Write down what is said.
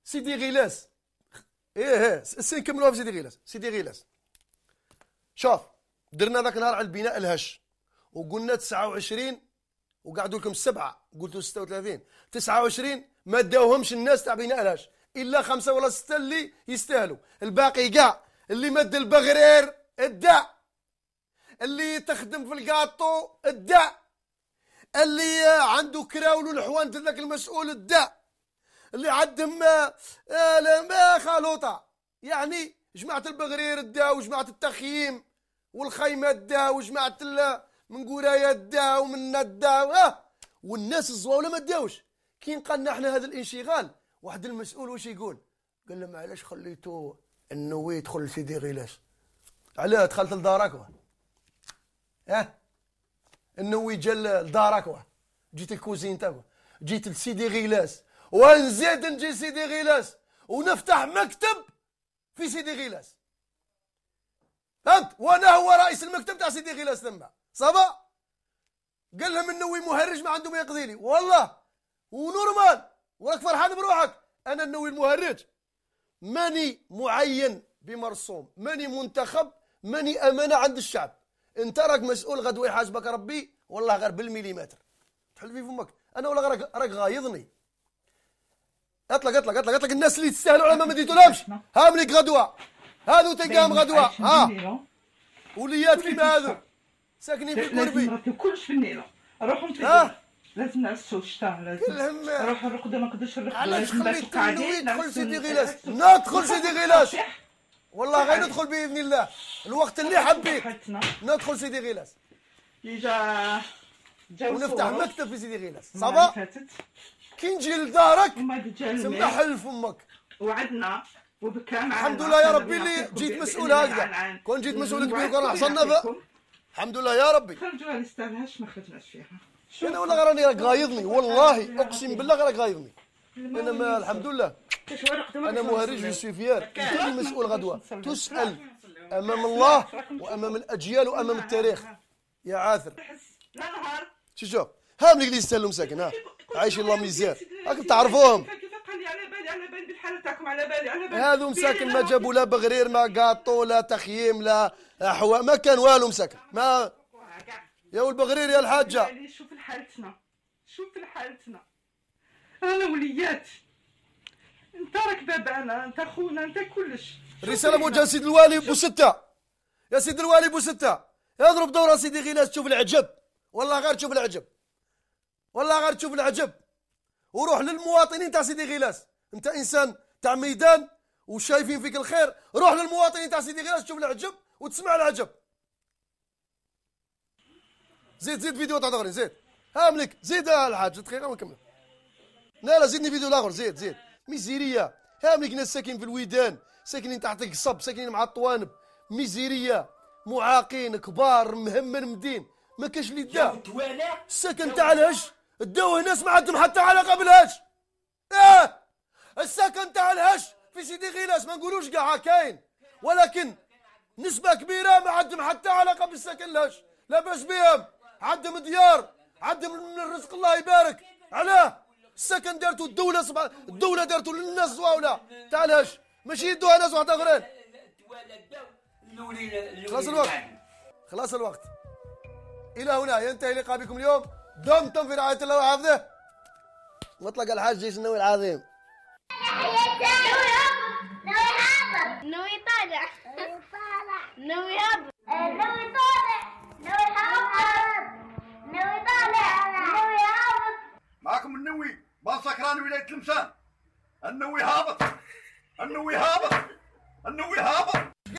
سيدي غيلاس. ايه نكملوها في سيدي غيلاس. سيدي غيلاس شوف، درنا ذاك النهار على البناء الهش وقلنا 29 وقعدوا لكم 7، قلتوا 36 29 ما داوهمش الناس تاع بناء الهش الا 5 ولا 6 اللي يستاهلوا. الباقي كاع اللي مد البغرير ادى، اللي تخدم في الكاطو ادى، اللي عنده كراول والحوان ذاك المسؤول ادى، اللي عندهم ما خلوطه يعني جماعه البغرير ادى، وجماعه التخييم والخيمه ادى، وجماعه من قرايه ادى ومن ادى، والناس الزواوله ما داوش. كي نقلنا احنا هذا الانشغال، واحد المسؤول واش يقول؟ قال لهم علاش خليتو النووي يدخل لسيدي غيلاس؟ علاه دخلت لدارك؟ النووي جا لدارك، جيت الكوزين تاعك، جيت لسيدي غيلاس، ونزيد نجي سيدي غيلاس ونفتح مكتب في سيدي غيلاس، فهمت؟ وانا هو رئيس المكتب تاع سيدي غيلاس ثما صافا. قال لهم النووي مهرج ما عنده ما يقضي لي، والله ونورمال، وراك فرحان بروحك. انا النووي المهرج ماني معين بمرسوم، ماني منتخب، ماني امانه عند الشعب. انت راك مسؤول غدوه يحاسبك ربي، والله غير بالمليمتر تحل في فمك. انا ولا راك غايضني. اطلق الناس اللي تستاهلوا على ما مديتولهمش هامليك غدوه، هذو تلقاهم غدوه وليات كيما هذو ساكنين في قربي كلش في النيله. روحوا نتغدوا، لازم نعسوا الشتا، لازم روحوا نرقدوا، ما نقدرش نرقدوا. علاش خليت النووي يدخل سيدي غيلاس؟ ندخل سيدي غيلاس والله غير ندخل باذن الله الوقت اللي حبيت. ندخل سيدي غيلاس ونفتح مكتب في سيدي غيلاس صافا. كي نجي لدارك سمح لفمك. وعدنا وبكام الحمد لله يا ربي اللي جيت مسؤول هكذا. كون جيت مسؤول كبير كون حصلنا الحمد لله يا ربي. خرجوها ما يستاهلهاش، ما خرجناش فيها. انا والله راني راك غايضني، والله اقسم بالله راك غايضني. انا ما الحمد لله انا مهرج جو فيير. انت اللي مسؤول غدوه، تسال امام الله وامام الاجيال وامام التاريخ يا عاثر. شوف هاملك اللي يستاهلوا مساكن، عايشين الله ميزان، راكم تعرفوهم. على بالي بالحاله تاعكم، على بالي هذو مساكن ما جابوا لا بغرير، ما قاطو، لا تخييم، لا حوا، ما كان والو مساكن. ما يا والبغرير يا الحاجه. شوف حالتنا انا وليات، انت راك بابانا، انت خونا، انت كلش. الرساله موجهه لسيد الوالي بوستة. يا سيد الوالي بوستة، اضرب دوره سيدي غيلاس تشوف العجب، والله غير تشوف العجب، والله غير تشوف العجب. وروح للمواطنين تاع سيدي غيلاس، انت انسان تاع ميدان وشايفين فيك الخير. روح للمواطنين تاع سيدي غيلاس تشوف العجب وتسمع العجب. زيد فيديو تاع دغري، زيد هاملك، زيد الحاج دقيقه ونكمل. لا زيدني فيديو الاخر، زيد ميزيريه. هاملك ناس ساكنين في الويدان، ساكنين تحت القصب، ساكنين مع الطوانب، ميزيريه، معاقين كبار مهمن مدين، ما كاش اللي دا. السكن تاع الهش داوه ناس ما عندهم حتى علاقه بالهش. السكن تاع الهش في سيدي غيلاس ما نقولوش كاع كاين، ولكن نسبه كبيره ما عندهم حتى علاقه بالسكن الهش. لا باس بهم، عندهم ديار، عندهم من الرزق الله يبارك. علاه السكن دارتو الدوله، الدوله دارتو للناس زواوله تاع الهش، ماشي يدوها ناس واحد اخرين. خلاص الوقت. الى هنا ينتهي لقاء بكم اليوم. دمتم في رعايه الله وحفظه. مطلق الحاج جيش النووي العظيم. نوي طالع، نوي هبط، نوي هابط. معكم النووي باسكران ولاية تلمسان. النووي هابط.